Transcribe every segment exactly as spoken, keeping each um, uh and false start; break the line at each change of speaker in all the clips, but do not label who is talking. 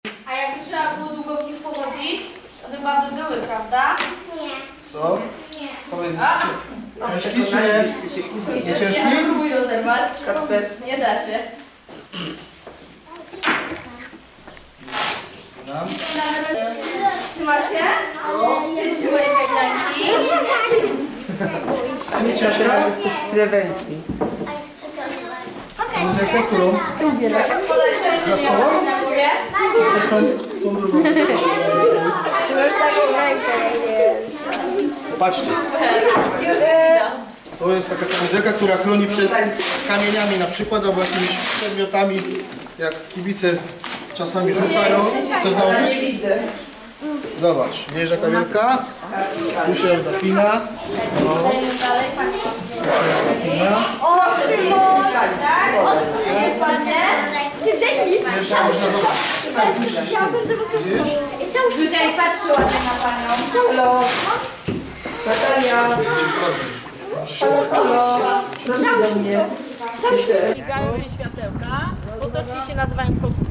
A jakby trzeba było długo w nich pochodzić, to chyba by były, prawda?
Nie.
Co?
Nie.
Powiedz, ciężki czy nie? Nie ciężki?
Spróbuj rozerwać. Nie da się.
Nam.
Trzymasz się? Ty siłej kajdanki.
Nie ciężka?
Prewencji.
Pokaż
Jaką, którą?
Podaj to jeszcze nie na głowie.
Coś tam, tą drugą.
Masz taką rękę,
Patrzcie,
już widać.
to jest taka kamizelka, która chroni przed kamieniami na przykład, albo jakimiś przedmiotami, jak kibice czasami rzucają. Chcesz założyć? Zobacz, nie jest jaka wielka. Tu się zapina. No,
Dalej, pani.
tu się zapina.
O, Szymon! Tak? Nie spadnie?
Ty daj mi.
Jeszcze można zobaczyć. Widzisz?
Zuzia i patrzy ładnie na panią.
Halo. Natalia. Halo. Proszę do mnie.
Migają się światełka, potocznie się nazywają kokity.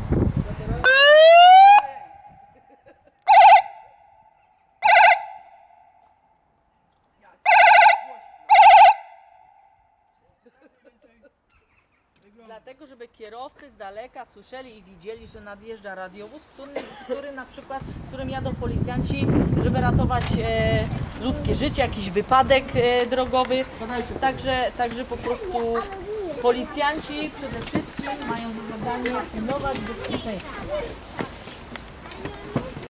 Dlatego, żeby kierowcy z daleka słyszeli i widzieli, że nadjeżdża radiowóz, który, który na przykład, którym jadą policjanci, żeby ratować e, ludzkie życie, jakiś wypadek e, drogowy. Także, także po prostu policjanci przede wszystkim mają za zadanie pilnować bezpieczeństwa.